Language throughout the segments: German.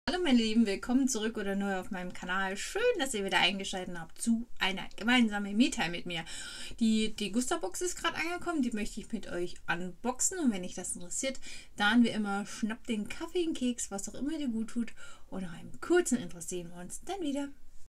Hallo meine Lieben, willkommen zurück oder neu auf meinem Kanal. Schön, dass ihr wieder eingeschaltet habt zu einer gemeinsamen Me-Time mit mir. Die Degusta-Box ist gerade angekommen, die möchte ich mit euch unboxen. Und wenn euch das interessiert, dann wie immer schnappt den Kaffee, den Keks, was auch immer dir gut tut. Und nach einem kurzen Intro sehen wir uns dann wieder.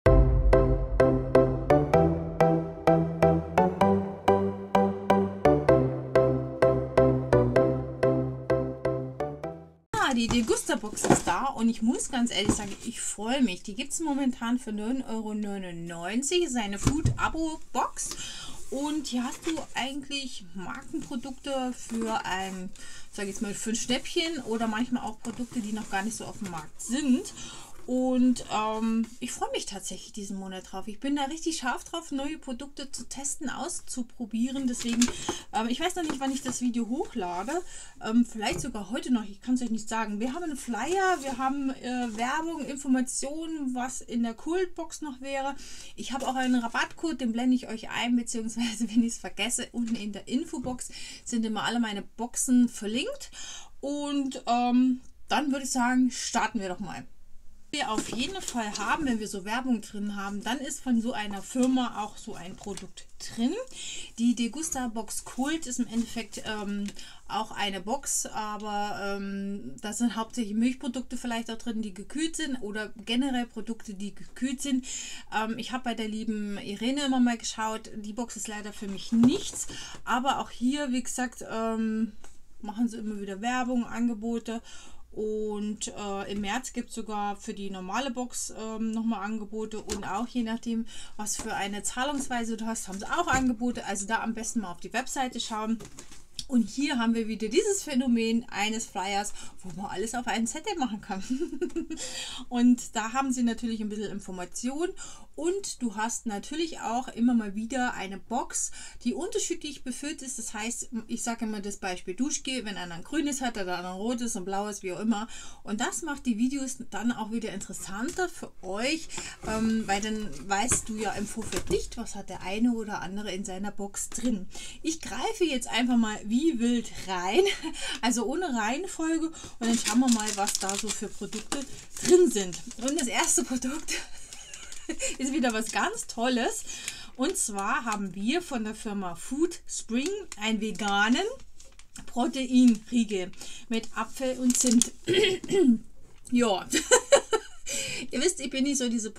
Die Degusta-Box ist da und ich muss ganz ehrlich sagen, ich freue mich. Die gibt es momentan für 9,99 €. Das ist eine Food-Abo-Box und hier hast du eigentlich Markenprodukte für ein, sage ich jetzt mal, für ein Schnäppchen oder manchmal auch Produkte, die noch gar nicht so auf dem Markt sind. Und ich freue mich tatsächlich diesen Monat drauf. Ich bin da richtig scharf drauf, neue Produkte zu testen, auszuprobieren. Deswegen, ich weiß noch nicht, wann ich das Video hochlade. Vielleicht sogar heute noch, ich kann es euch nicht sagen. Wir haben einen Flyer, wir haben Werbung, Informationen, was in der Kultbox noch wäre. Ich habe auch einen Rabattcode, den blende ich euch ein, beziehungsweise wenn ich es vergesse, unten in der Infobox sind immer alle meine Boxen verlinkt. Und dann würde ich sagen, starten wir doch mal. Wir auf jeden Fall haben, wenn wir so Werbung drin haben, dann ist von so einer Firma auch so ein Produkt drin. Die Degusta Box Kult ist im Endeffekt auch eine Box, aber da sind hauptsächlich Milchprodukte vielleicht auch drin, die gekühlt sind oder generell Produkte, die gekühlt sind. Ich habe bei der lieben Irene immer mal geschaut, die Box ist leider für mich nichts, aber auch hier, wie gesagt, machen sie immer wieder Werbung, Angebote. Und im März gibt es sogar für die normale Box nochmal Angebote und auch je nachdem, was für eine Zahlungsweise du hast, haben sie auch Angebote. Also da am besten mal auf die Webseite schauen. Und hier haben wir wieder dieses Phänomen eines Flyers, wo man alles auf einen Zettel machen kann. Und da haben sie natürlich ein bisschen Information. Und du hast natürlich auch immer mal wieder eine Box, die unterschiedlich befüllt ist. Das heißt, ich sage immer das Beispiel Duschgel, wenn einer ein grünes hat oder ein rotes, ein blaues, wie auch immer. Und das macht die Videos dann auch wieder interessanter für euch, weil dann weißt du ja im Vorfeld nicht, was hat der eine oder andere in seiner Box drin. Ich greife jetzt einfach mal wie wild rein, also ohne Reihenfolge, und dann schauen wir mal, was da so für Produkte drin sind. Und das erste Produkt ist wieder was ganz Tolles. Und zwar haben wir von der Firma Food Spring einen veganen Proteinriegel mit Apfel und Zimt. Ja, ihr wisst, ich bin nicht so diese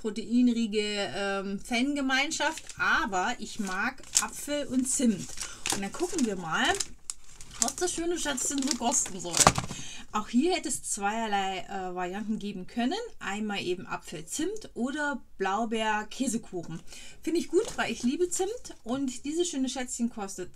Proteinriegel-Fangemeinschaft, aber ich mag Apfel und Zimt. Und dann gucken wir mal, was das schöne Schätzchen so kosten soll. Auch hier hätte es zweierlei Varianten geben können. Einmal eben Apfel-Zimt oder Blaubeer-Käsekuchen. Finde ich gut, weil ich liebe Zimt. Und dieses schöne Schätzchen kostet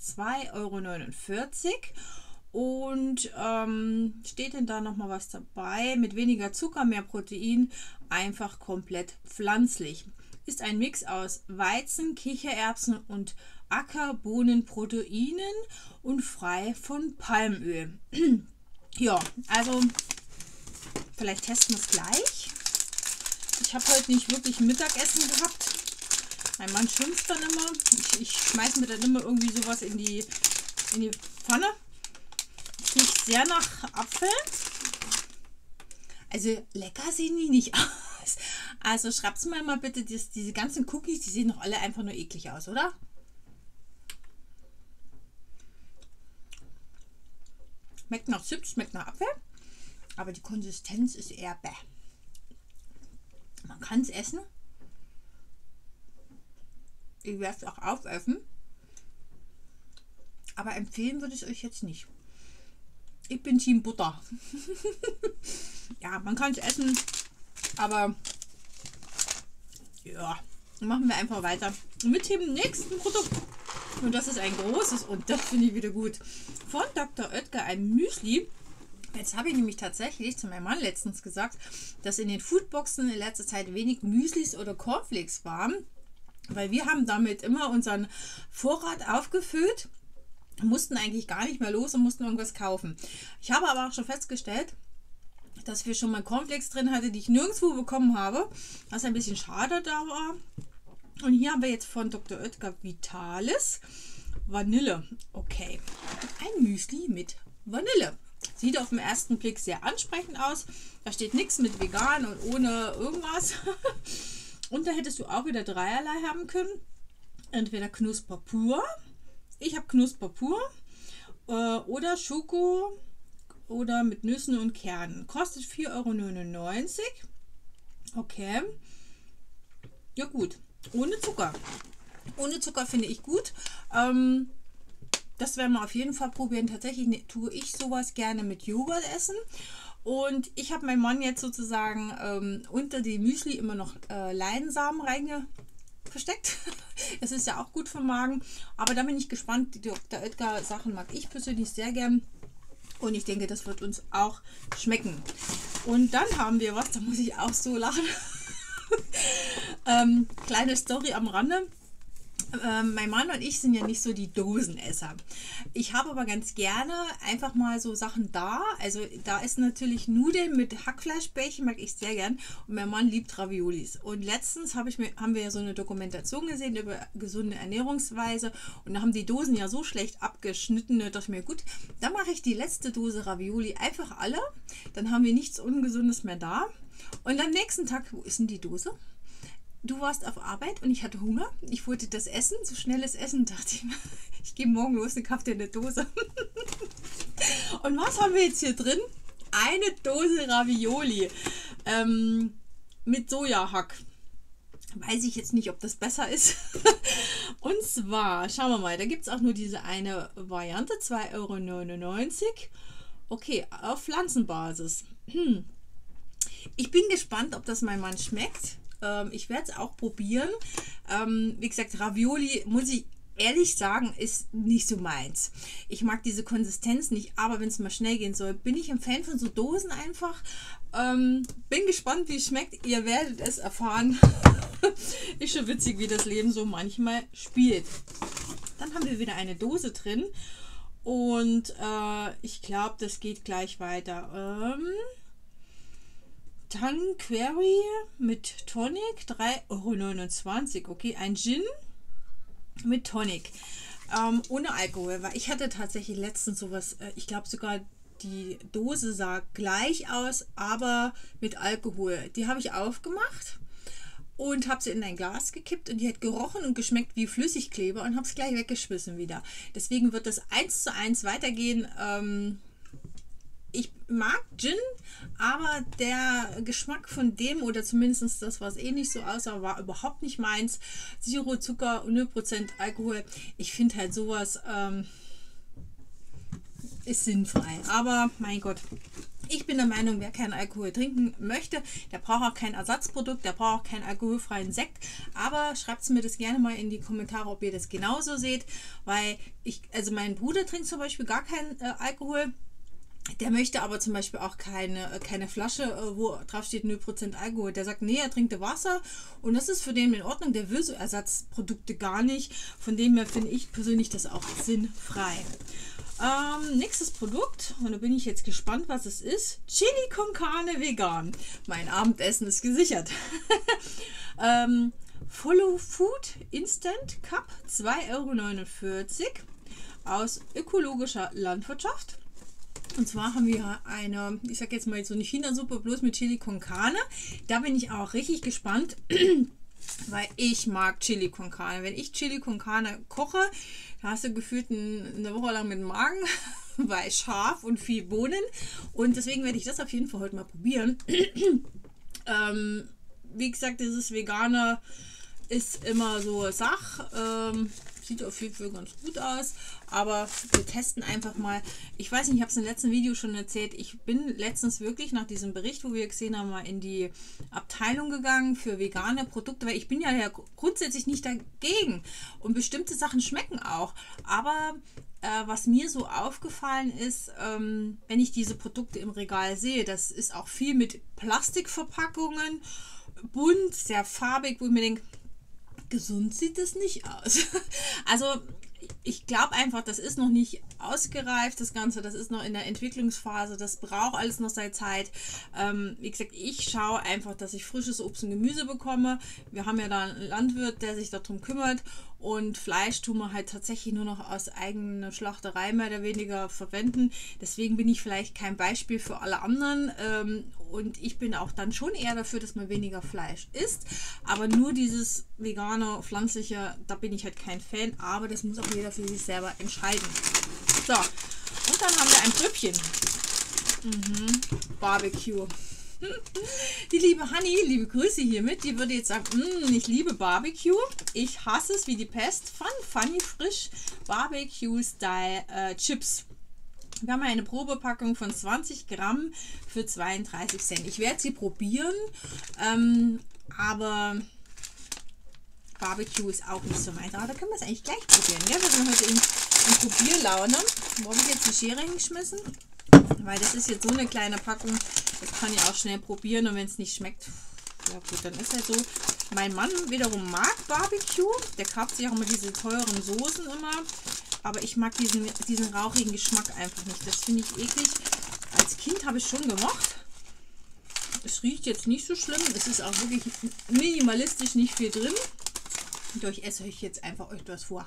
2,49 € und steht denn da nochmal was dabei? Mit weniger Zucker, mehr Protein, einfach komplett pflanzlich. Ist ein Mix aus Weizen, Kichererbsen und Ackerbohnenproteinen und frei von Palmöl. Ja, also vielleicht testen wir es gleich. Ich habe heute nicht wirklich Mittagessen gehabt. Mein Mann schimpft dann immer. Ich schmeiße mir dann immer irgendwie sowas in die Pfanne. Riecht sehr nach Apfel. Also lecker sehen die nicht aus. Also schreibt mir mal bitte, diese ganzen Cookies, die sehen doch alle einfach nur eklig aus, oder? Schmeckt nach Zimt, schmeckt nach Apfel, aber die Konsistenz ist eher bäh. Man kann es essen. Ich werde es auch aufessen. Aber empfehlen würde ich es euch jetzt nicht. Ich bin Team Butter. Ja, man kann es essen, aber ja, machen wir einfach weiter mit dem nächsten Produkt. Und das ist ein großes und das finde ich wieder gut. Von Dr. Oetker ein Müsli. Jetzt habe ich nämlich tatsächlich zu meinem Mann letztens gesagt, dass in den Foodboxen in letzter Zeit wenig Müslis oder Cornflakes waren. Weil wir haben damit immer unseren Vorrat aufgefüllt, mussten eigentlich gar nicht mehr los und mussten irgendwas kaufen. Ich habe aber auch schon festgestellt, dass wir schon mal Cornflakes drin hatten, die ich nirgendwo bekommen habe. Was ein bisschen schade da war. Und hier haben wir jetzt von Dr. Oetker Vitalis Vanille. Okay, ein Müsli mit Vanille. Sieht auf den ersten Blick sehr ansprechend aus. Da steht nichts mit vegan und ohne irgendwas. Und da hättest du auch wieder dreierlei haben können. Entweder Knusper pur. Ich habe Knusper pur. Oder Schoko oder mit Nüssen und Kernen. Kostet 4,99 €. Okay. Ja gut. Ohne Zucker. Ohne Zucker finde ich gut. Das werden wir auf jeden Fall probieren. Tatsächlich tue ich sowas gerne mit Joghurt essen. Und ich habe meinem Mann jetzt sozusagen unter die Müsli immer noch Leinsamen versteckt. Das ist ja auch gut für den Magen. Aber da bin ich gespannt. Die Dr. Oetker Sachen mag ich persönlich sehr gern. Und ich denke, das wird uns auch schmecken. Und dann haben wir was, da muss ich auch so lachen. Kleine Story am Rande. Mein Mann und ich sind ja nicht so die Dosenesser. Ich habe aber ganz gerne einfach mal so Sachen da. Also da ist natürlich Nudeln mit Hackfleischbällchen, mag ich sehr gern. Und mein Mann liebt Raviolis. Und letztens haben wir ja so eine Dokumentation gesehen über gesunde Ernährungsweise. Und da haben die Dosen ja so schlecht abgeschnitten. Da dachte ich mir, gut, dann mache ich die letzte Dose Ravioli einfach alle. Dann haben wir nichts Ungesundes mehr da. Und am nächsten Tag, wo ist denn die Dose? Du warst auf Arbeit und ich hatte Hunger. Ich wollte das essen, so schnelles Essen. Dachte ich, ich gehe morgen los und kaufe dir eine Dose. Und was haben wir jetzt hier drin? Eine Dose Ravioli mit Sojahack. Weiß ich jetzt nicht, ob das besser ist. Und zwar, schauen wir mal, da gibt es auch nur diese eine Variante, 2,99 €. Okay, auf Pflanzenbasis. Ich bin gespannt, ob das meinem Mann schmeckt. Ich werde es auch probieren. Wie gesagt, Ravioli, muss ich ehrlich sagen, ist nicht so meins. Ich mag diese Konsistenz nicht, aber wenn es mal schnell gehen soll, bin ich ein Fan von so Dosen einfach. Bin gespannt, wie es schmeckt. Ihr werdet es erfahren. Ist schon witzig, wie das Leben so manchmal spielt. Dann haben wir wieder eine Dose drin. Und ich glaube, das geht gleich weiter. Tanqueray mit Tonic, 3,29 €. Okay, ein Gin mit Tonic. Ohne Alkohol, weil ich hatte tatsächlich letztens sowas, ich glaube sogar die Dose sah gleich aus, aber mit Alkohol. Die habe ich aufgemacht und habe sie in ein Glas gekippt und die hat gerochen und geschmeckt wie Flüssigkleber und habe es gleich weggeschmissen wieder. Deswegen wird das 1:1 weitergehen. Ich mag Gin, aber der Geschmack von dem, oder zumindest das, was ähnlich so aussah, war überhaupt nicht meins. Zero Zucker, 0% Alkohol. Ich finde halt sowas ist sinnfrei. Aber mein Gott, ich bin der Meinung, wer keinen Alkohol trinken möchte, der braucht auch kein Ersatzprodukt, der braucht auch keinen alkoholfreien Sekt. Aber schreibt mir das gerne mal in die Kommentare, ob ihr das genauso seht. Weil also mein Bruder trinkt zum Beispiel gar keinen Alkohol. Der möchte aber zum Beispiel auch keine Flasche, wo drauf steht 0% Alkohol. Der sagt, nee, er trinkt Wasser und das ist für den in Ordnung. Der will so Ersatzprodukte gar nicht. Von dem her finde ich persönlich das auch sinnfrei. Nächstes Produkt, und da bin ich jetzt gespannt, was es ist. Chili con Carne vegan. Mein Abendessen ist gesichert. Follow Food Instant Cup, 2,49 € aus ökologischer Landwirtschaft. Und zwar haben wir eine, ich sag jetzt mal so eine China-Suppe bloß mit Chili con Carne. Da bin ich auch richtig gespannt, weil ich mag Chili con Carne. Wenn ich Chili con Carne koche, da hast du gefühlt eine Woche lang mit dem Magen, weil scharf und viel Bohnen. Und deswegen werde ich das auf jeden Fall heute mal probieren. Wie gesagt, dieses Vegane ist immer so Sache. Sieht auf jeden Fall ganz gut aus, aber wir testen einfach mal. Ich weiß nicht, ich habe es im letzten Video schon erzählt, ich bin letztens wirklich nach diesem Bericht, wo wir gesehen haben, mal in die Abteilung gegangen für vegane Produkte, weil ich bin ja grundsätzlich nicht dagegen und bestimmte Sachen schmecken auch, aber was mir so aufgefallen ist, wenn ich diese Produkte im Regal sehe, das ist auch viel mit Plastikverpackungen, bunt, sehr farbig, wo ich mir denke, gesund sieht es nicht aus. Also ich glaube einfach, das ist noch nicht ausgereift, das Ganze. Das ist noch in der Entwicklungsphase. Das braucht alles noch seine Zeit. Wie gesagt, ich schaue einfach, dass ich frisches Obst und Gemüse bekomme. Wir haben ja da einen Landwirt, der sich darum kümmert. Und Fleisch tun wir halt tatsächlich nur noch aus eigener Schlachterei mehr oder weniger verwenden. Deswegen bin ich vielleicht kein Beispiel für alle anderen. Und ich bin auch dann schon eher dafür, dass man weniger Fleisch isst. Aber nur dieses vegane, pflanzliche, da bin ich halt kein Fan. Aber das muss auch jeder für sich selber entscheiden. So, und dann haben wir ein Pröbchen. Barbecue. Die liebe Hanni, liebe Grüße hiermit, die würde jetzt sagen, ich liebe Barbecue, ich hasse es wie die Pest. Funny frisch Barbecue Style Chips. Wir haben eine Probepackung von 20 Gramm für 32 Cent. Ich werde sie probieren, aber Barbecue ist auch nicht so meins. Aber da können wir es eigentlich gleich probieren. Ja? Wir sind heute in Probierlaune. Wo habe ich jetzt die Schere hingeschmissen? Weil das ist jetzt so eine kleine Packung, das kann ich auch schnell probieren und wenn es nicht schmeckt, ja gut, dann ist halt so. Mein Mann wiederum mag Barbecue, der kauft sich auch immer diese teuren Soßen immer, aber ich mag diesen rauchigen Geschmack einfach nicht, das finde ich eklig. Als Kind habe ich schon gemocht, es riecht jetzt nicht so schlimm, es ist auch wirklich minimalistisch, nicht viel drin. Und ich esse euch jetzt einfach etwas vor.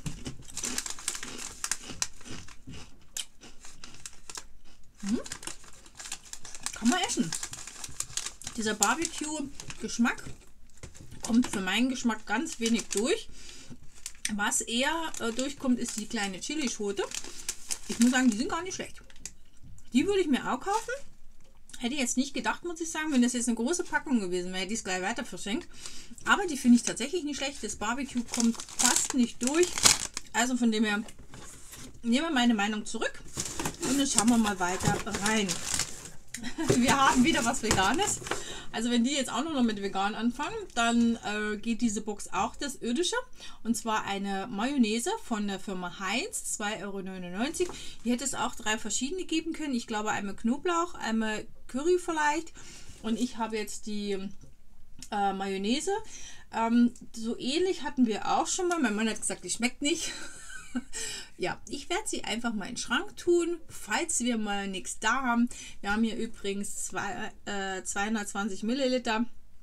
Kann man essen. Dieser Barbecue-Geschmack kommt für meinen Geschmack ganz wenig durch. Was eher durchkommt, ist die kleine Chilischote. Ich muss sagen, die sind gar nicht schlecht. Die würde ich mir auch kaufen. Hätte ich jetzt nicht gedacht, muss ich sagen. Wenn das jetzt eine große Packung gewesen wäre, hätte ich es gleich weiter verschenkt. Aber die finde ich tatsächlich nicht schlecht. Das Barbecue kommt fast nicht durch. Also von dem her nehmen wir meine Meinung zurück. Und dann schauen wir mal weiter rein. Wir haben wieder was Veganes. Also wenn die jetzt auch noch mit vegan anfangen, dann geht diese Box auch das Irdische. Und zwar eine Mayonnaise von der Firma Heinz, 2,99 €. Hier hätte es auch 3 verschiedene geben können. Ich glaube einmal Knoblauch, einmal Curry vielleicht. Und ich habe jetzt die Mayonnaise. So ähnlich hatten wir auch schon mal. Mein Mann hat gesagt, die schmeckt nicht. Ja, ich werde sie einfach mal in den Schrank tun, falls wir mal nichts da haben. Wir haben hier übrigens 220 Milliliter.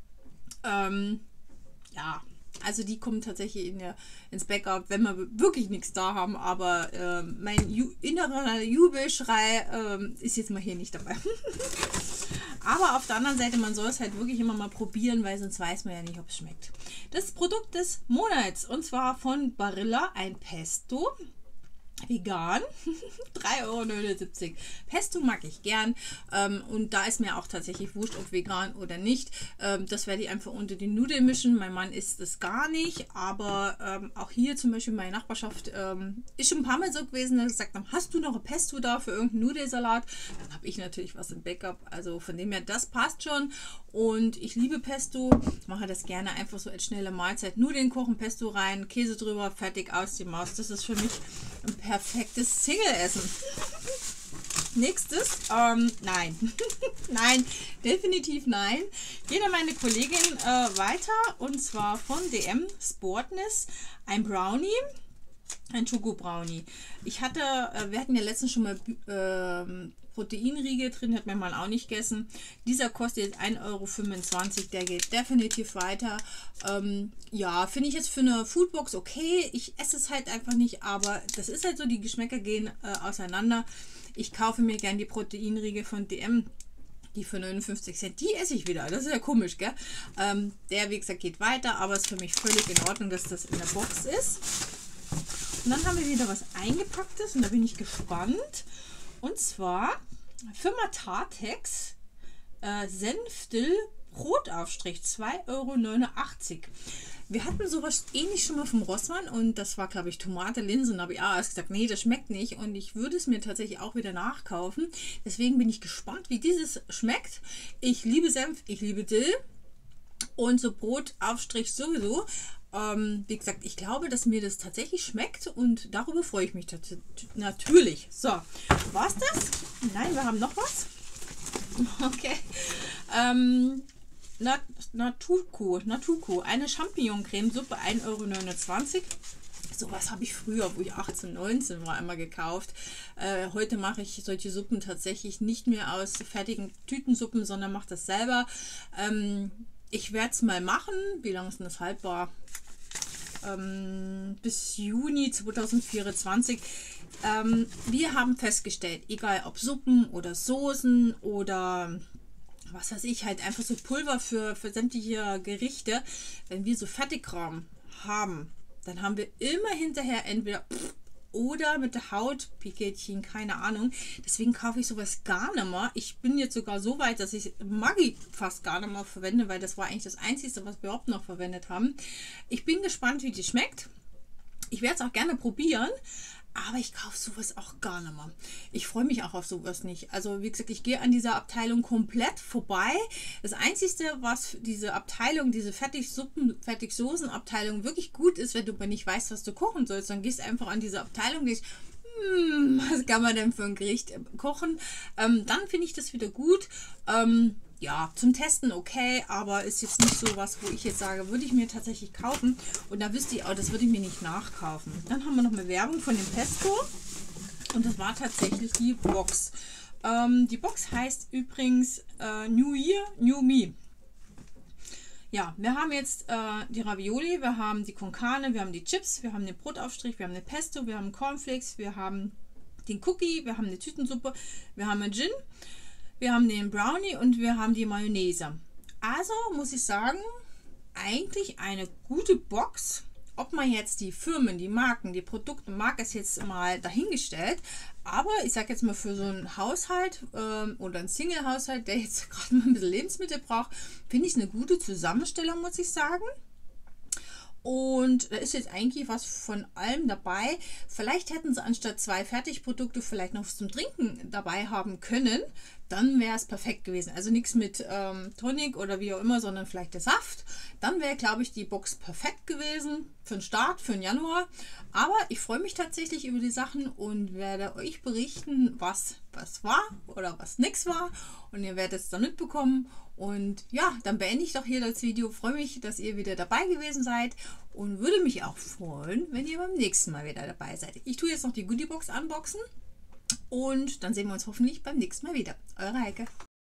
Ja, also die kommen tatsächlich ins Backup, wenn wir wirklich nichts da haben. Aber mein innerer Jubelschrei ist jetzt mal hier nicht dabei. Aber auf der anderen Seite, man soll es halt wirklich immer mal probieren, weil sonst weiß man ja nicht, ob es schmeckt. Das Produkt des Monats, und zwar von Barilla, ein Pesto. Vegan, 3,79 €. Pesto mag ich gern und da ist mir auch tatsächlich wurscht, ob vegan oder nicht. Das werde ich einfach unter die Nudeln mischen. Mein Mann isst es gar nicht, aber auch hier zum Beispiel meine Nachbarschaft ist schon ein paar Mal so gewesen, dass gesagt haben, hast du noch ein Pesto da für irgendeinen Nudelsalat? Dann habe ich natürlich was im Backup, also von dem her, das passt schon. Und ich liebe Pesto, mache das gerne einfach so als schnelle Mahlzeit. Nudeln kochen, Pesto rein, Käse drüber, fertig, aus die Maus. Das ist für mich ein perfektes Single-Essen. Nächstes, nein. Nein, definitiv nein. Geht an meine Kollegin weiter, und zwar von DM Sportness, ein Brownie. Ein Schoko-Brownie. Wir hatten ja letztens schon mal Proteinriegel drin, hat mein Mann auch nicht gegessen. Dieser kostet jetzt 1,25 €, der geht definitiv weiter. Ja, finde ich jetzt für eine Foodbox okay. Ich esse es halt einfach nicht, aber das ist halt so, die Geschmäcker gehen auseinander. Ich kaufe mir gern die Proteinriegel von DM. Die für 59 Cent, die esse ich wieder. Das ist ja komisch, gell? Der, wie gesagt, geht weiter, aber ist für mich völlig in Ordnung, dass das in der Box ist. Und dann haben wir wieder was Eingepacktes und da bin ich gespannt. Und zwar Firma Tartex Senfdill Brotaufstrich, 2,89 €. Wir hatten sowas ähnlich schon mal vom Rossmann und das war, glaube ich, Tomate, Linsen. Und da habe ich erst gesagt, nee, das schmeckt nicht. Und ich würde es mir tatsächlich auch wieder nachkaufen. Deswegen bin ich gespannt, wie dieses schmeckt. Ich liebe Senf, ich liebe Dill und so Brotaufstrich sowieso. Wie gesagt, ich glaube, dass mir das tatsächlich schmeckt und darüber freue ich mich natürlich. So, war's das? Nein, wir haben noch was. Okay. Natuco, eine Champignon-Cremesuppe, 1,29 €. Sowas habe ich früher, wo ich 18, 19 war, einmal gekauft. Heute mache ich solche Suppen tatsächlich nicht mehr aus fertigen Tütensuppen, sondern mache das selber. Ich werde es mal machen. Wie lange ist denn das haltbar? Bis Juni 2024. Wir haben festgestellt, egal ob Suppen oder Soßen oder was weiß ich, halt einfach so Pulver für sämtliche Gerichte, wenn wir so Fertigraum haben, dann haben wir immer hinterher entweder oder mit der Haut Piketchen, keine Ahnung. Deswegen kaufe ich sowas gar nicht mehr. Ich bin jetzt sogar so weit, dass ich Maggi fast gar nicht mehr verwende, weil das war eigentlich das Einzige, was wir überhaupt noch verwendet haben. Ich bin gespannt, wie die schmeckt. Ich werde es auch gerne probieren. Aber ich kaufe sowas auch gar nicht mehr. Ich freue mich auch auf sowas nicht. Also wie gesagt, ich gehe an dieser Abteilung komplett vorbei. Das Einzige, was diese Abteilung, diese Fertigsuppen, Fertigsoßen-Abteilung wirklich gut ist, wenn du aber nicht weißt, was du kochen sollst, dann gehst du einfach an diese Abteilung und denkst, was kann man denn für ein Gericht kochen? Dann finde ich das wieder gut. Ja, zum Testen okay, aber ist jetzt nicht so was, wo ich jetzt sage, würde ich mir tatsächlich kaufen. Und da wüsste ich auch, das würde ich mir nicht nachkaufen. Dann haben wir noch eine Werbung von dem Pesto. Und das war tatsächlich die Box. Die Box heißt übrigens New Year, New Me. Ja, wir haben jetzt die Ravioli, wir haben die Con Carne, wir haben die Chips, wir haben den Brotaufstrich, wir haben den Pesto, wir haben Cornflakes, wir haben den Cookie, wir haben eine Tütensuppe, wir haben einen Gin. Wir haben den Brownie und wir haben die Mayonnaise. Also muss ich sagen, eigentlich eine gute Box. Ob man jetzt die Firmen, die Marken, die Produkte mag, ist jetzt mal dahingestellt. Aber ich sage jetzt mal für so einen Haushalt oder einen Single-Haushalt, der jetzt gerade mal ein bisschen Lebensmittel braucht, finde ich eine gute Zusammenstellung, muss ich sagen. Und da ist jetzt eigentlich was von allem dabei. Vielleicht hätten sie anstatt 2 Fertigprodukte vielleicht noch was zum Trinken dabei haben können. Dann wäre es perfekt gewesen. Also nichts mit Tonic oder wie auch immer, sondern vielleicht der Saft. Dann wäre, glaube ich, die Box perfekt gewesen für den Start, für den Januar. Aber ich freue mich tatsächlich über die Sachen und werde euch berichten, was war oder was nichts war. Und ihr werdet es dann mitbekommen. Und ja, dann beende ich doch hier das Video. Freue mich, dass ihr wieder dabei gewesen seid und würde mich auch freuen, wenn ihr beim nächsten Mal wieder dabei seid. Ich tue jetzt noch die Goodiebox unboxen und dann sehen wir uns hoffentlich beim nächsten Mal wieder. Eure Heike.